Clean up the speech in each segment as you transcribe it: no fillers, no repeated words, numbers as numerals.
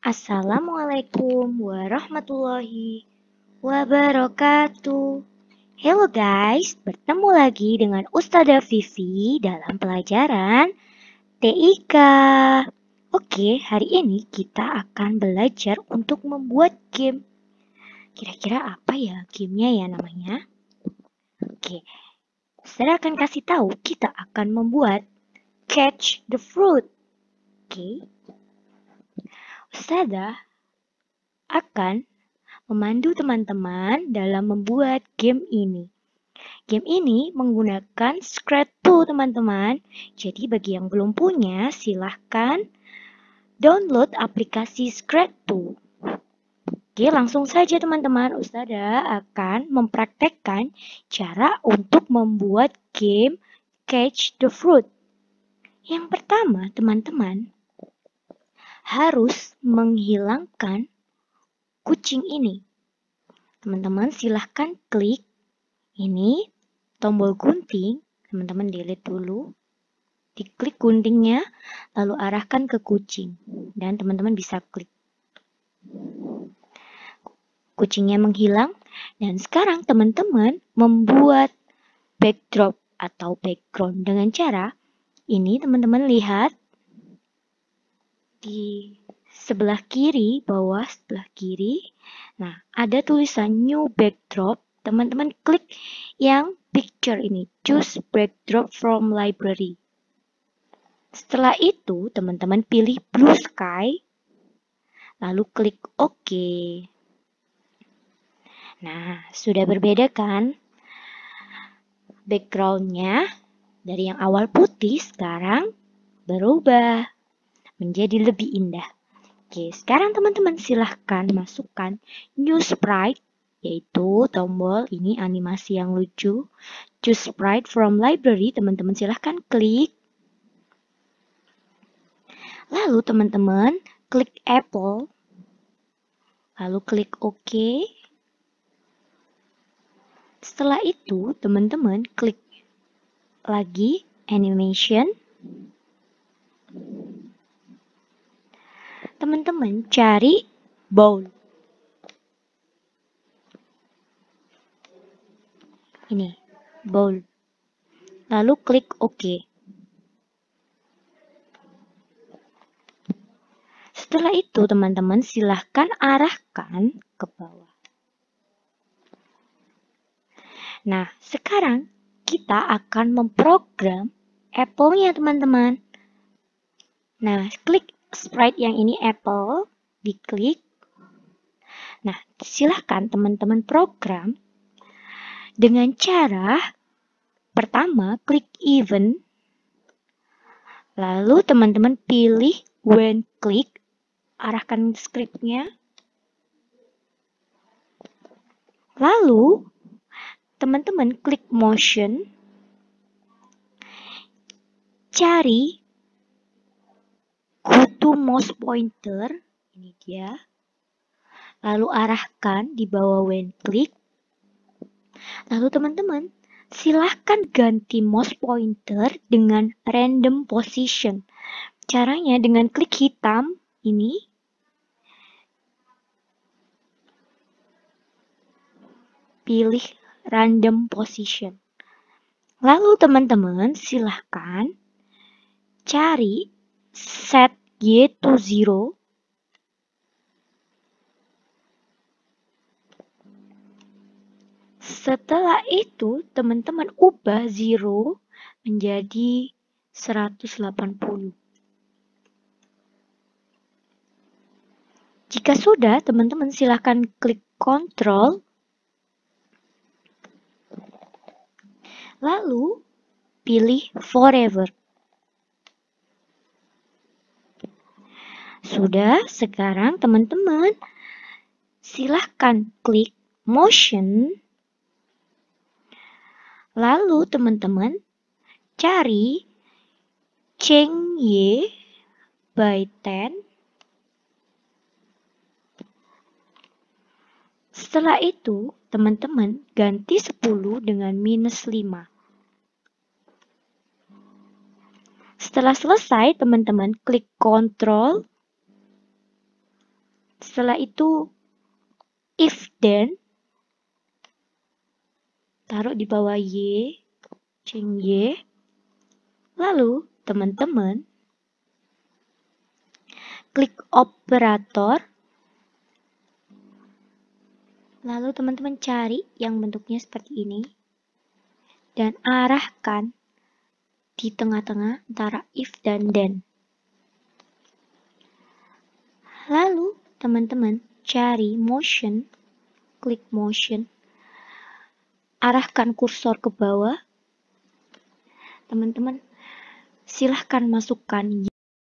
Assalamualaikum warahmatullahi wabarakatuh. Hello guys, bertemu lagi dengan Ustazah Vivi dalam pelajaran TIK. Oke, hari ini kita akan belajar untuk membuat game. Kira-kira apa ya gamenya ya namanya? Oke, saya akan kasih tahu kita akan membuat Catch the Fruit. Oke, Ustazah akan memandu teman-teman dalam membuat game ini. Game ini menggunakan Scratch teman-teman. Jadi bagi yang belum punya, silahkan download aplikasi Scratch. Oke, langsung saja teman-teman. Ustazah akan mempraktekkan cara untuk membuat game Catch the Fruit. Yang pertama, teman-teman harus menghilangkan kucing ini. Teman-teman silahkan klik ini tombol gunting, teman-teman delete dulu. Diklik guntingnya, lalu arahkan ke kucing. Dan teman-teman bisa klik. Kucingnya menghilang. Dan sekarang teman-teman membuat backdrop atau background dengan cara ini teman-teman lihat di sebelah kiri, bawah sebelah kiri. Nah, ada tulisan new backdrop. Teman-teman klik yang picture ini, choose backdrop from library. Setelah itu, teman-teman pilih blue sky, lalu klik OK. Nah, sudah berbeda kan? Backgroundnya dari yang awal putih, sekarang berubah menjadi lebih indah. Oke, sekarang teman-teman silahkan masukkan new sprite, yaitu tombol ini animasi yang lucu. Choose sprite from library, teman-teman silahkan klik. Lalu teman-teman klik apple, lalu klik OK. Setelah itu teman-teman klik lagi animation. Teman-teman cari bowl. Ini, bowl. Lalu klik OK. Setelah itu teman-teman silahkan arahkan ke bawah. Nah, sekarang kita akan memprogram apple-nya teman-teman. Nah, klik sprite yang ini apple, diklik. Nah, silahkan teman-teman program dengan cara pertama klik event, lalu teman-teman pilih when click, arahkan scriptnya, lalu teman-teman klik motion, cari go to mouse pointer, ini dia, lalu arahkan di bawah when click, lalu teman-teman silahkan ganti mouse pointer dengan random position. Caranya dengan klik hitam ini, pilih random position. Lalu teman-teman silahkan cari set Y to 0. Setelah itu teman-teman ubah 0 menjadi 180. Jika sudah, teman-teman silahkan klik Ctrl, lalu pilih Forever. Sudah, sekarang teman-teman silahkan klik Motion, lalu teman-teman cari change Y by 10. Setelah itu, teman-teman ganti 10 dengan minus 5. Setelah selesai, teman-teman klik Ctrl, Setelah itu if then, taruh di bawah Y, ceng Y. Lalu teman-teman klik operator. Lalu teman-teman cari yang bentuknya seperti ini. Dan arahkan di tengah-tengah antara if dan then. Lalu teman-teman cari motion, klik motion, arahkan kursor ke bawah. Teman-teman silahkan masukkan Y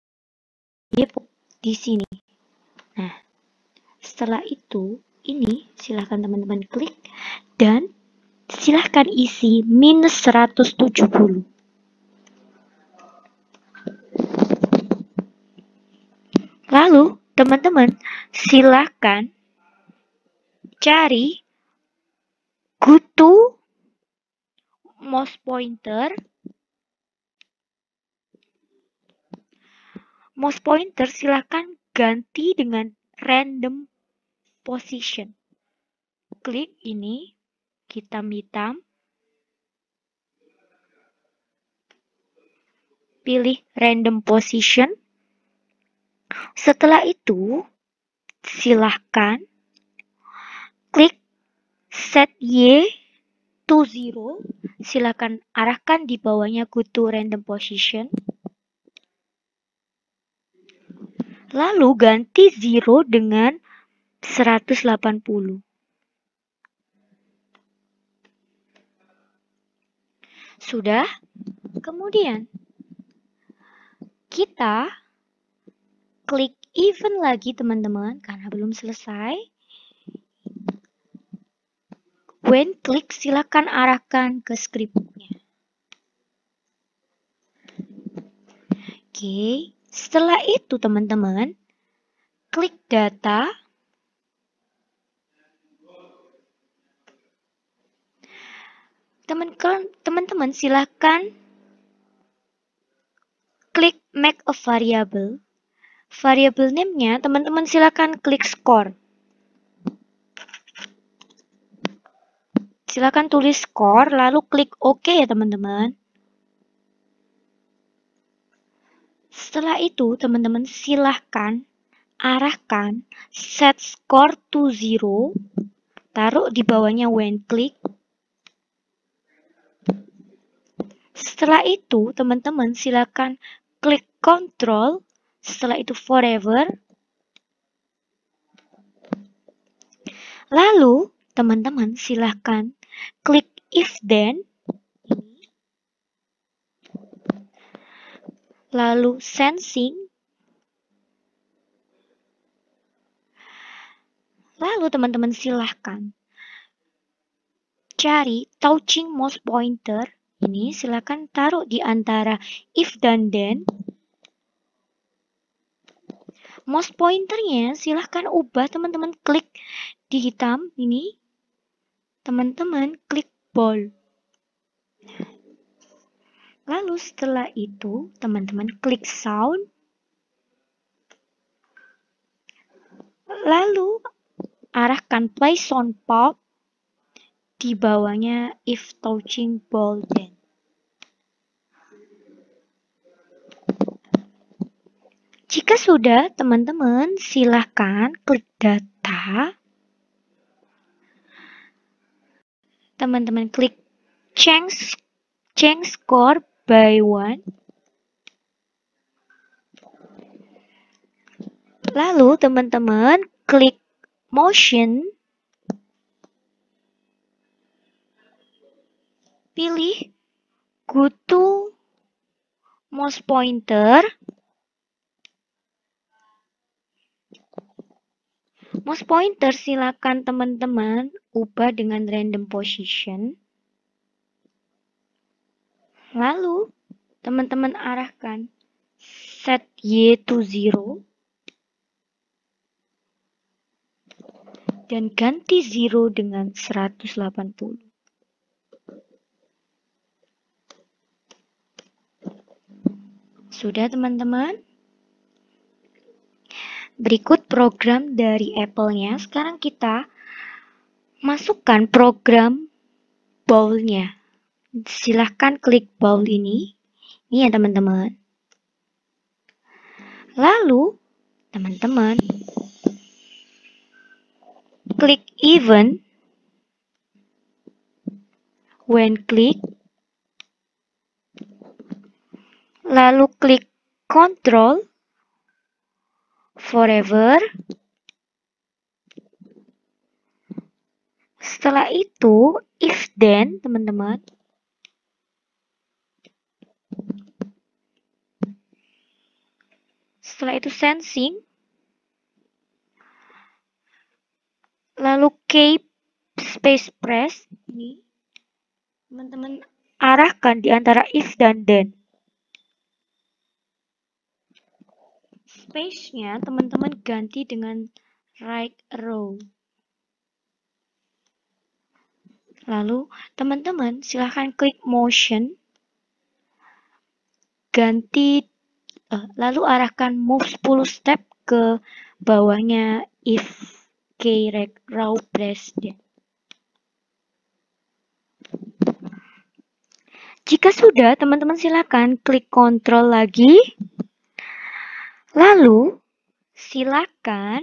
di sini. Nah, setelah itu ini silahkan teman-teman klik dan silahkan isi minus 170. Lalu teman-teman silahkan cari go to mouse pointer. Mouse pointer silahkan ganti dengan random position. Klik ini, hitam-hitam. Pilih random position. Setelah itu, silahkan klik set Y to 0. Silahkan arahkan di bawahnya go to random position. Lalu ganti 0 dengan 180. Sudah? Kemudian kita klik even lagi teman-teman karena belum selesai. When klik silakan arahkan ke scriptnya. Oke, setelah itu teman-teman klik data. Teman-teman silakan klik make a variable. Variable name-nya teman-teman silakan klik score. Silakan tulis score lalu klik OK ya teman-teman. Setelah itu teman-teman silahkan arahkan set score to 0. Taruh di bawahnya when click. Setelah itu teman-teman silakan klik control. Setelah itu forever. Lalu teman-teman silahkan klik if then. Lalu sensing. Lalu teman-teman silahkan cari touching mouse pointer. Ini silahkan taruh di antara if dan then. Mouse pointernya silahkan ubah teman-teman klik di hitam ini. Teman-teman klik ball. Lalu setelah itu teman-teman klik sound. Lalu arahkan play sound pop di bawahnya if touching ball then. Jika sudah, teman-teman silahkan klik data. Teman-teman klik change score by 1. Lalu teman-teman klik motion. Pilih go to mouse pointer. Mouse pointer silakan teman-teman ubah dengan random position. Lalu teman-teman arahkan set Y to 0. Dan ganti 0 dengan 180. Sudah teman-teman? Berikut program dari Apple-nya. Sekarang kita masukkan program bowl-nya. Silahkan klik bowl ini. Ini ya teman-teman. Lalu, teman-teman klik event. When klik, lalu klik control forever. Setelah itu, if then, teman-teman. Setelah itu sensing. Lalu keep space press. Ini teman-teman arahkan di antara if dan then. Space-nya teman-teman ganti dengan right arrow. Lalu teman-teman silahkan klik motion. Lalu arahkan move 10 step ke bawahnya if key row press. Jika sudah, teman-teman silakan klik kontrol lagi. Lalu silakan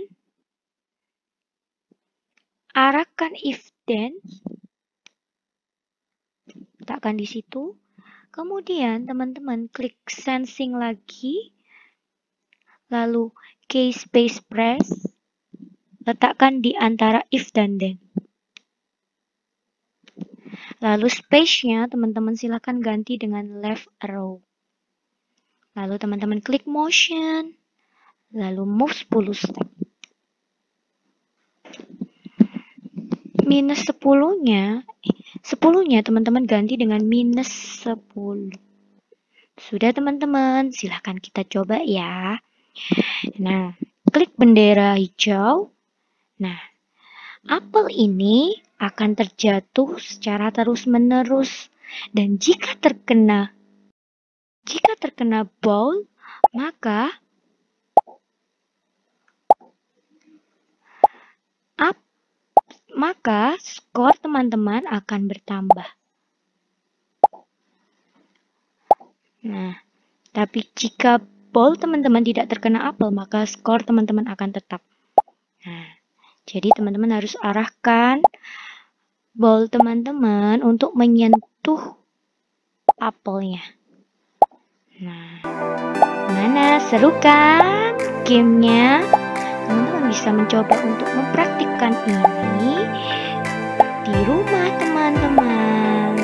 arahkan if then. Letakkan di situ. Kemudian teman-teman klik sensing lagi. Lalu key space press. Letakkan di antara if dan then. Lalu space-nya teman-teman silakan ganti dengan left arrow. Lalu teman-teman klik motion. Lalu move 10 step. Minus 10-nya teman-teman ganti dengan minus 10. Sudah teman-teman, silahkan kita coba ya. Nah, klik bendera hijau. Nah, apel ini akan terjatuh secara terus-menerus. Dan jika terkena bowl, maka skor teman-teman akan bertambah. Nah, tapi jika bowl teman-teman tidak terkena apel, maka skor teman-teman akan tetap. Nah, jadi teman-teman harus arahkan bowl teman-teman untuk menyentuh apelnya. Nah, mana seru kan gamenya? Teman-teman bisa mencoba untuk mempraktikkan ini di rumah teman-teman.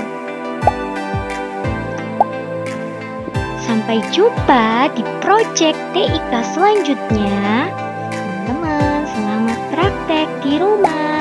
Sampai jumpa di project TIK selanjutnya. Teman-teman, selamat praktek di rumah.